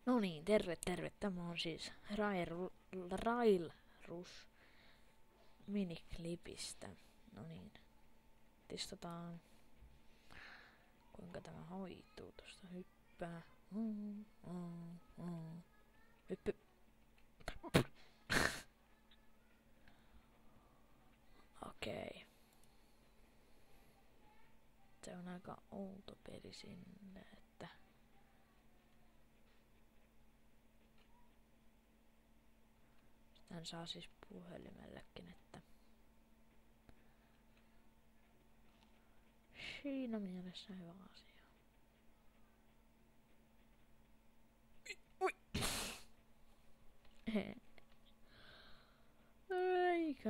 No niin, terve. Tämä on siis Railrus miniklipistä. No niin, testataan kuinka tämä hoituu. Tuosta hyppää. Hyppy. Okei. Se on aika outo peli sinne, että tämän saa siis puhelimellekin, että siinä mielessä hyvä asia. Ui! Eikä.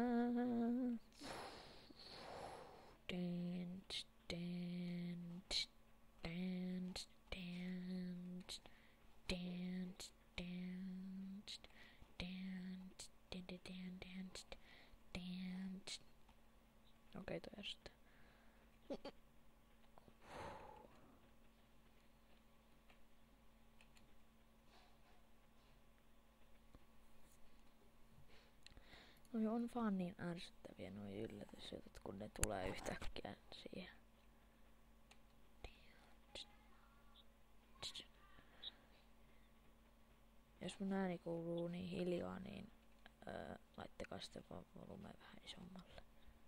Dance, dance, dance, dance, dance, dance, dance, dance, dance. Okei, toi sitten. Noi on vaan niin ärsyttäviä noi yllätysjutut, kun ne tulee yhtäkkiä siihen. Jos mun ääni kuuluu niin hiljaa, niin laittakaa sitten vaan volume vähän isommalle.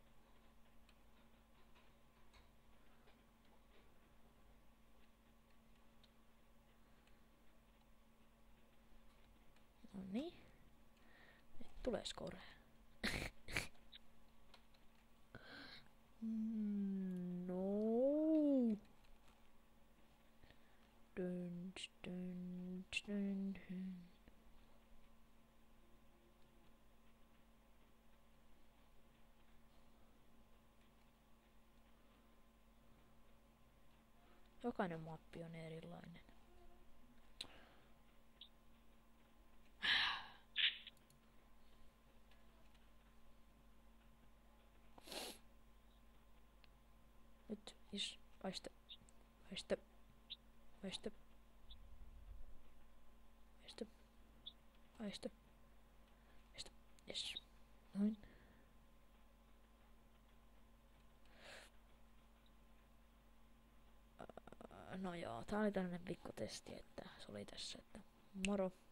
Noniin. Nyt tulee score. No. Dun. Jokainen mappi on erilainen. Nyt väistä. Yes. Noin. No joo, tää oli tällainen pikkutesti, että se oli tässä, että moro.